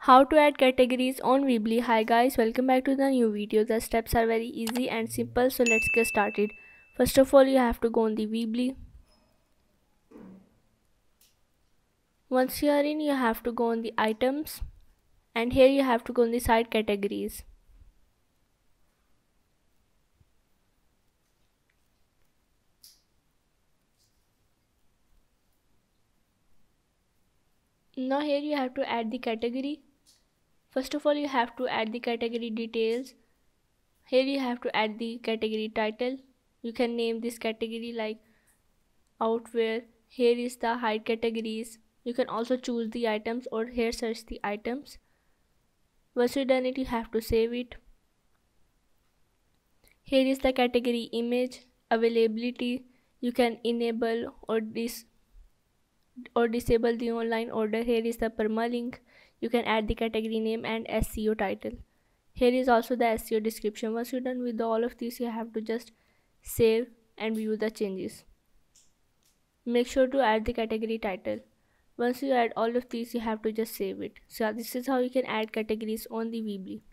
How to add categories on Weebly. Hi guys, welcome back to the new video. The steps are very easy and simple, so let's get started. First of all, you have to go on the Weebly. Once you are in, you have to go on the items, and here you have to go on the site categories. Now here you have to add the category. First of all, you have to add the category details. Here you have to add the category title. You can name this category like outwear. Here is the hide categories. You can also choose the items or here search the items. Once you done it, you have to save it. Here is the category image availability. You can enable or disable the online order. Here is the permalink. You can add the category name and SEO title. Here is also the SEO description. Once you're done with all of these, you have to just save and view the changes. Make sure to add the category title. Once you add all of these, you have to just save it. So this is how you can add categories on the Weebly.